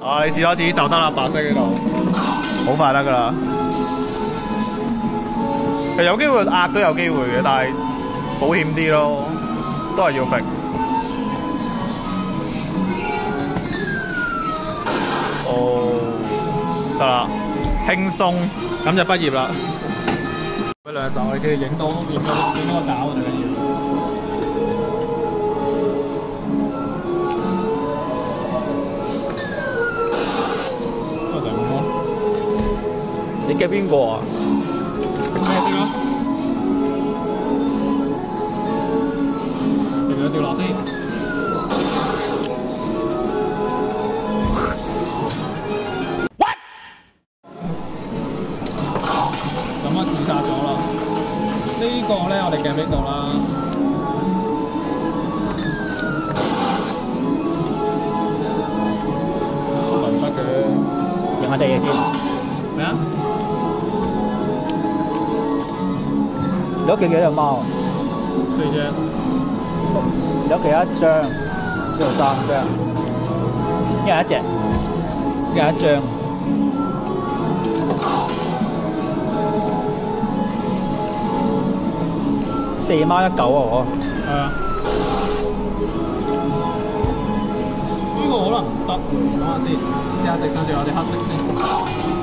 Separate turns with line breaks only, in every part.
啊，你試多次就得啦，白色呢度，好快得噶啦。其實有機會壓都有機會嘅，但係保險啲咯，都係要揈。哦，得啦，輕鬆，咁就畢業啦。嗰兩手你哋影到個爪最緊要。
你夾邊個啊？
咩色啊？掉落先。What？ 咁啊，自殺咗啦！呢個咧，我哋夾呢度啦。唔得嘅，
影下隻嘢先。
咩啊？
你屋企幾隻貓啊
4隻。
你屋企1張，呢度3張，一人1隻，一人1張。4貓1狗啊！我
係啊。呢個可能唔得，等下先，試下直上仲有啲黑色先。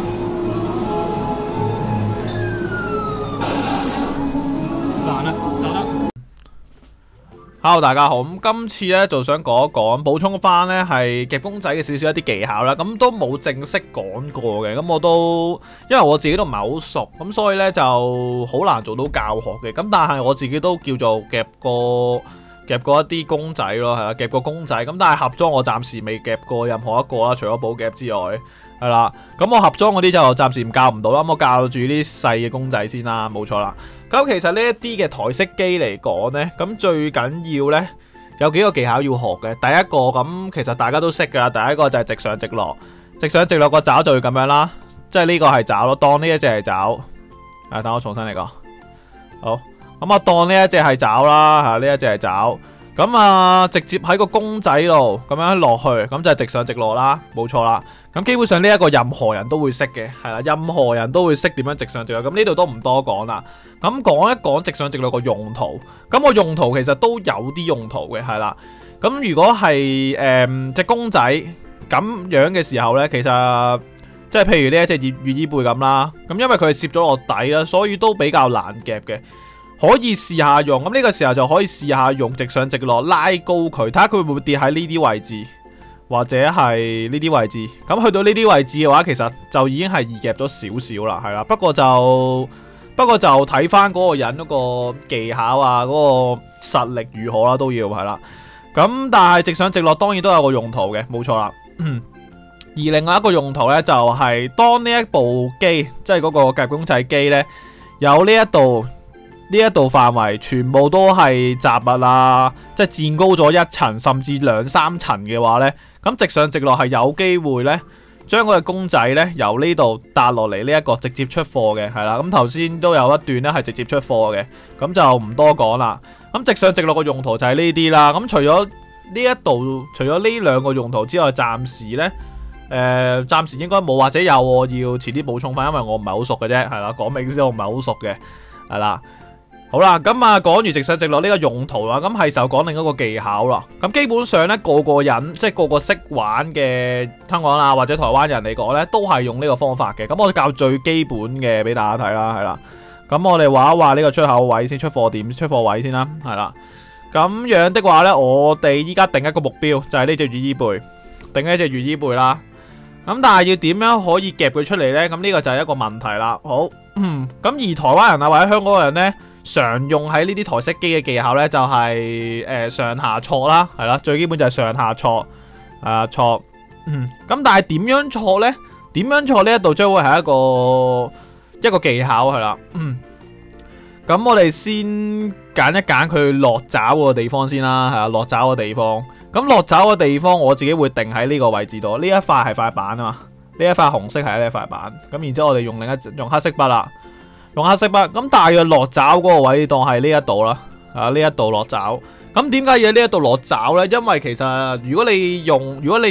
賺啦，賺得。Hello， 大家好。咁今次咧就想講一講，補充翻咧係夾公仔嘅少少一啲技巧啦。咁都冇正式講過嘅，咁我都因為我自己都唔係好熟，咁所以咧就好難做到教學嘅。咁但係我自己都叫做夾過一啲公仔咯，係啦，夾過公仔。咁但係盒裝我暫時未夾過任何一個啦，除咗寶夾之外，係啦。咁我盒裝嗰啲就暫時教唔到啦。咁我教住啲細嘅公仔先啦，冇錯啦。咁其實呢一啲嘅台式機嚟講呢，咁最緊要呢，有幾個技巧要學嘅。第一個咁其實大家都識噶啦，第一個就係直上直落，直上直落個爪就會咁樣啦，即係呢個係爪咯，當呢一隻係爪。等我重新嚟講。好，咁啊當呢一隻係爪啦，呢一隻係爪。咁啊直接喺個公仔度咁樣落去，咁就係直上直落啦，冇錯啦。咁基本上呢一個任何人都會識嘅，係啦，任何人都會識點樣直上直落。咁呢度都唔多講啦。咁講一講直上直落個用途。咁個用途其實都有啲用途嘅，係啦。咁如果係隻公仔咁樣嘅時候呢，其實即係譬如呢一隻月衣貝咁啦。咁因為佢係攝咗落底啦，所以都比較難夾嘅。可以試下用，咁呢個時候就可以試下用直上直落拉高佢，睇下佢會唔會跌喺呢啲位置，或者係呢啲位置。咁去到呢啲位置嘅話，其實就已經係易夾咗少少啦，係啦。不過就睇翻嗰個人嗰個技巧啊，嗰個實力如何啦，都要係啦。咁但係直上直落當然都有個用途嘅，冇錯啦。而另外一個用途呢，就係當呢一部機，即係嗰個夾公仔機呢，有呢一度範圍全部都係雜物啊，即係墊高咗1層甚至2、3層嘅話呢，咁直上直落係有機會呢，將嗰隻公仔呢由呢度搭落嚟呢一個直接出貨嘅，係啦。咁頭先都有一段呢係直接出貨嘅，咁就唔多講啦。咁直上直落個用途就係呢啲啦。咁除咗呢兩個用途之外，暫時呢，暫時應該冇，或者有我要遲啲補充翻，因為我唔係好熟嘅啫，係啦。講明先，我唔係好熟嘅，係啦。好啦，咁啊講完直上直落呢個用途啦，咁係時候講另一個技巧啦。咁基本上呢，個個人即係個個識玩嘅香港啊或者台灣人嚟講呢，都係用呢個方法嘅。咁我教最基本嘅俾大家睇啦，係啦。咁我哋畫一畫呢個出口位先，出貨點、出貨位先啦，係啦。咁樣的話呢，我哋依家定一個目標，就係呢隻月衣貝，定一隻月衣貝啦。咁但係要點樣可以夾佢出嚟呢？咁呢個就係一個問題啦。好，咁而台灣人啊或者香港人呢，常用喺呢啲台式機嘅技巧呢，就係上下錯啦，係啦，最基本就係上下錯，錯。咁但係點樣錯呢？點樣錯呢一度將會係一個技巧係啦。咁我哋先揀一揀佢落爪個地方先啦，係啊，落爪個地方。咁落爪個地方我自己會定喺呢個位置度。呢一塊係塊板啊嘛，呢一塊紅色係呢一塊板。咁然之後我哋用黑色筆啦。用黑色筆，咁大約落爪嗰個位當係呢一度啦，呢一度落爪。咁點解要喺呢一度落爪呢？因為其實如果你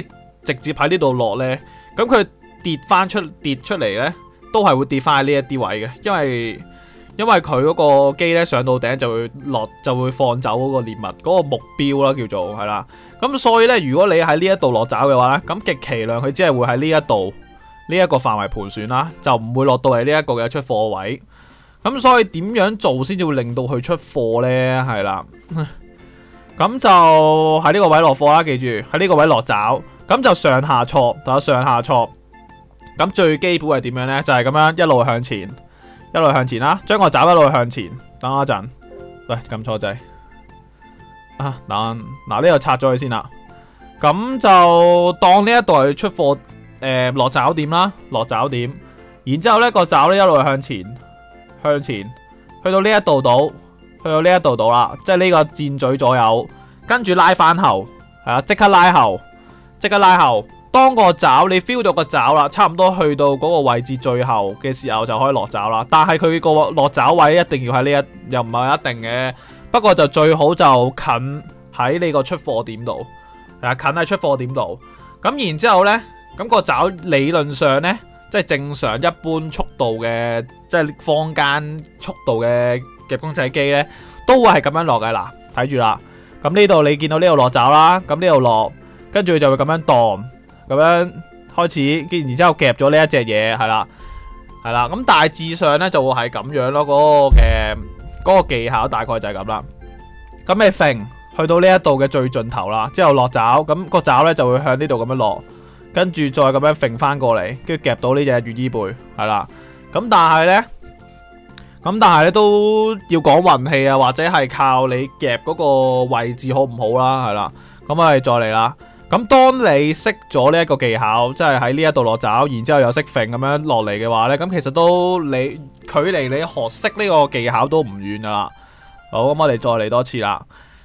直接喺呢度落呢，咁佢跌出嚟呢，都係會跌翻喺呢一啲位嘅，因為佢嗰個機呢上到頂就會放走嗰個獵物嗰個目標啦，叫做係啦。咁所以呢，如果你喺呢一度落爪嘅話呢，咁極其量佢只係會喺呢一度呢一個範圍盤旋啦，就唔會落到嚟呢一個嘅出貨位。咁所以點樣做先至會令到佢出貨呢？係啦，咁就喺呢個位落貨啦，記住喺呢個位落爪，咁就上下挫，就上下挫。咁最基本係點樣呢？就係咁樣一路向前，一路向前啦，將個爪一路向前。等我一陣，喂，撳錯掣啊！嗱呢度拆咗佢先啦。咁就當呢一度係出貨落爪點啦，落爪點。然之後呢個爪呢一路向前。去到呢一度到，去到呢一度到啦，即係呢個箭嘴左右，跟住拉翻後，係啊，即刻拉後，即刻拉後。當個爪你 feel 到個爪啦，差唔多去到嗰個位置最後嘅時候就可以落爪啦。但係佢個落爪位一定要喺呢一，又唔係一定嘅，不過就最好就近喺呢個出貨點度，係啊，近喺出貨點度。咁然之後呢，咁個爪理論上呢。即係正常一般速度嘅，即係坊間速度嘅夾公仔機呢，都會係咁樣落嘅。嗱，睇住啦。咁呢度你見到呢度落爪啦，咁呢度落，跟住就會咁樣蕩，咁樣開始，然之後夾咗呢一隻嘢，係啦，係啦。咁大致上呢，就會係咁樣咯。嗰個技巧大概就係咁啦。咁你揈去到呢一度嘅最盡頭啦，之後落爪，咁個爪呢就會向呢度咁樣落。跟住再咁樣揈翻過嚟，跟住夾到呢隻羽衣貝，係啦。咁但係呢都要講運氣啊，或者係靠你夾嗰個位置好唔好啦，係啦。咁我哋再嚟啦。咁當你識咗呢一個技巧，即係喺呢一度落爪，然之後又識揈咁樣落嚟嘅話呢，咁其實都距離你學識呢個技巧都唔遠噶啦。好，咁我哋再嚟多次啦。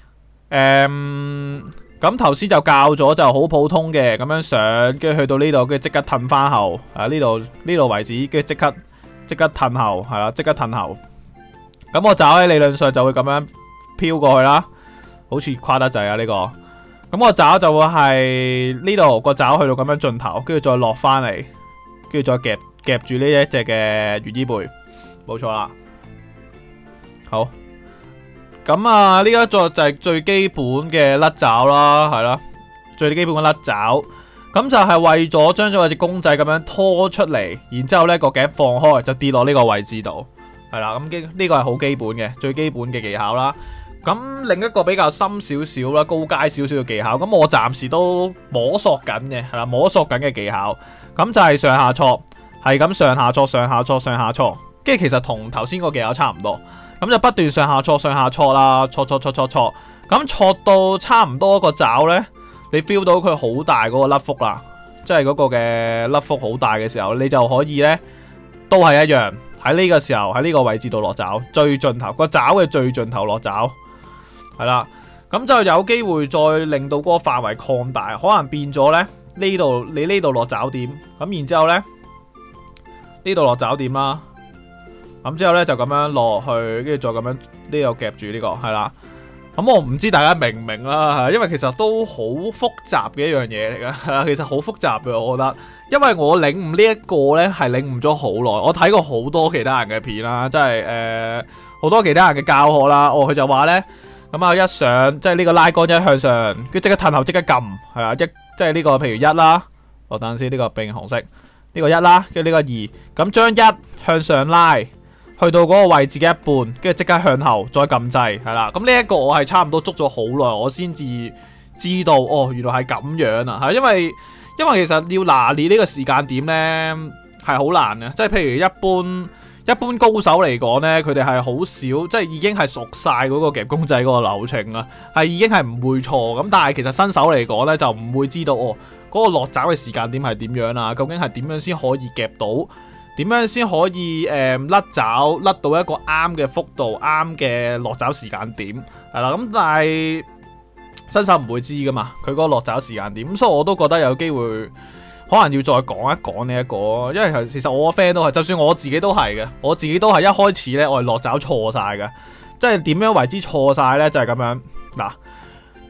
咁頭先就教咗就好普通嘅咁樣上，跟住去到呢度，跟住即刻褪翻後，呢度為止，跟住即刻褪後，係啦，即刻褪後。咁我爪喺理論上就會咁樣飄過去啦，好似誇得滯啊呢個。咁我爪就會係呢度個爪去到咁樣盡頭，跟住再落翻嚟，跟住再夾住呢一隻嘅羽衣貝，冇錯啦。好。咁啊，呢一座就係最基本嘅甩爪啦，係啦，最基本嘅甩爪。咁就係為咗將咗隻公仔咁樣拖出嚟，然之後呢個頸放開就跌落呢個位置度，係啦。咁呢個係好基本嘅，最基本嘅技巧啦。咁另一個比較深少少啦，高階少少嘅技巧，咁我暫時都摸索緊嘅，係啦，摸索緊嘅技巧。咁就係上下挫，係咁上下挫，上下挫，上下挫，跟住其實同頭先個技巧差唔多。咁就不斷上下挫啦，挫，咁挫到差唔多個爪呢，你 feel 到佢好大嗰個甩幅啦，即係嗰個嘅甩幅好大嘅時候，你就可以呢，都係一樣喺呢個時候喺呢個位置度落爪，最盡頭個爪嘅最盡頭落爪，係啦，咁就有機會再令到嗰個範圍擴大，可能變咗呢，你呢度落爪點，咁然之後呢，呢度落爪點啦。咁之後咧就咁樣落去，跟住再咁樣呢度夾住呢個係啦。咁我唔知大家明唔明啦，因為其實都好複雜嘅一樣嘢嚟噶，其實好複雜嘅我覺得，因為我領悟呢一個咧係領悟咗好耐，我睇過好多其他人嘅片啦，即係好多其他人嘅教學啦。佢就話咧，咁啊一上即係呢個拉桿一向上，跟住即刻褪後即刻撳，係啊即係呢個譬如一啦，我等陣先呢個變紅色，呢個一啦，跟住呢個二，咁將一向上拉。去到嗰個位置嘅一半，跟住即刻向後再撳掣，係啦。咁呢一個我係差唔多捉咗好耐，我先至知道哦，原來係咁樣啊。係因為其實要拿捏呢個時間點呢係好難嘅，即係譬如一般高手嚟講呢，佢哋係好少，即係已經係熟晒嗰個夾公仔嗰個流程啦，係已經係唔會錯。咁但係其實新手嚟講呢，就唔會知道哦，嗰個落爪嘅時間點係點樣啊？究竟係點樣先可以夾到？點樣先可以甩爪甩到一個啱嘅幅度，啱嘅落爪時間點係啦。咁但係新手唔會知噶嘛，佢嗰個落爪時間點，咁所以我都覺得有機會可能要再講一講呢一個，因為其實我個 friend 都係，就算我自己都係嘅，我自己都係一開始呢，我係落爪錯晒嘅，即係點樣為之錯晒呢？就係咁樣嗱。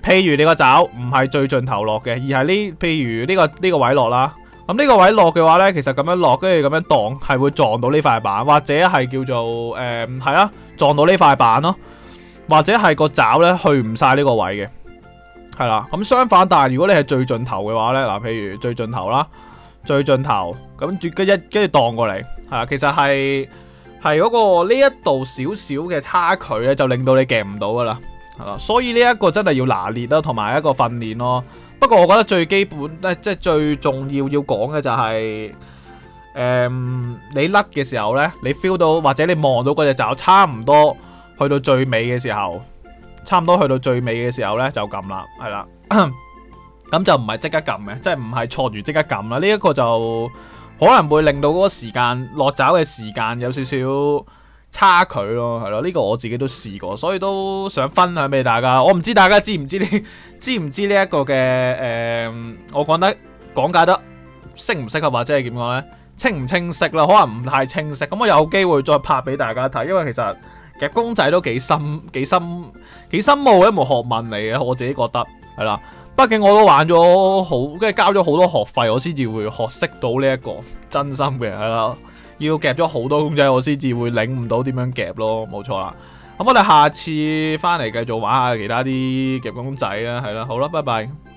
譬如你個爪唔係最盡頭落嘅，而係譬如呢個位落啦。咁呢個位落嘅話呢，其實咁樣落，跟住咁樣蕩，係會撞到呢塊板，或者係叫做係啦，撞到呢塊板咯，或者係個爪呢去唔晒呢個位嘅，係啦。咁相反，但係如果你係最盡頭嘅話呢，嗱，譬如最盡頭啦，最盡頭咁跟住蕩過嚟，係啦，其實係嗰個呢一度少少嘅差距呢，就令到你夾唔到噶啦，係啦。所以呢一個真係要拿捏啦，同埋一個訓練咯。不過我覺得最基本即係最重要講嘅就係、你甩嘅時候呢，你 feel 到或者你望到嗰隻爪差唔多去到最尾嘅時候，呢，就撳啦，係啦，咁就唔係即刻撳嘅，即係唔係錯住即刻撳啦。呢一個就可能會令到嗰個時間落爪嘅時間有少少差距咯，係咯，呢個我自己都試過，所以都想分享俾大家。我唔知大家知唔知呢一個嘅我講解得適唔適合，或者係點講呢？清唔清晰啦？可能唔太清晰。咁我有機會再拍俾大家睇，因為其實夾公仔都幾深奧嘅一門學問嚟嘅，我自己覺得係啦。畢竟我都玩咗好，跟住交咗好多學費，我先至會學識到呢一個真心嘅，係啦。要夾咗好多公仔，我先至會領悟到點樣夾咯，冇錯啦。咁我哋下次翻嚟繼續玩下其他啲夾公仔啦，係啦，好啦，拜拜。